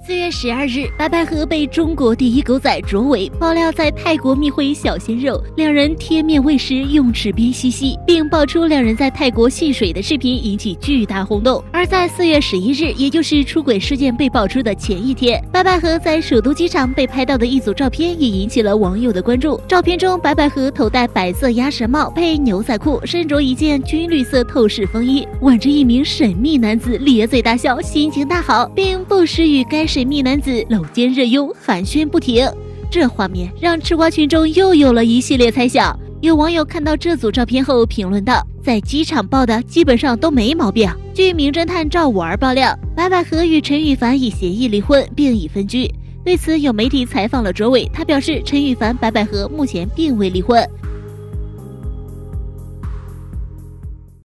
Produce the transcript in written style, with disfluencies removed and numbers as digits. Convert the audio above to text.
4月12日，白百合被中国第一狗仔卓伟爆料在泰国密会小鲜肉，两人贴面喂食，用齿边嬉戏，并爆出两人在泰国戏水的视频，引起巨大轰动。而在4月11日，也就是出轨事件被爆出的前一天，白百合在首都机场被拍到的一组照片也引起了网友的关注。照片中，白百合头戴白色鸭舌帽配牛仔裤，身着一件军绿色透视风衣，挽着一名神秘男子，咧嘴大笑，心情大好，并不时与该神秘男子搂肩热拥，寒暄不停。这画面让吃瓜群众又有了一系列猜想。有网友看到这组照片后评论道：“在机场爆的基本上都没毛病。”据名侦探赵五儿爆料，白百合与陈羽凡已协议离婚，并已分居。对此，有媒体采访了卓伟，他表示陈羽凡、白百合目前并未离婚。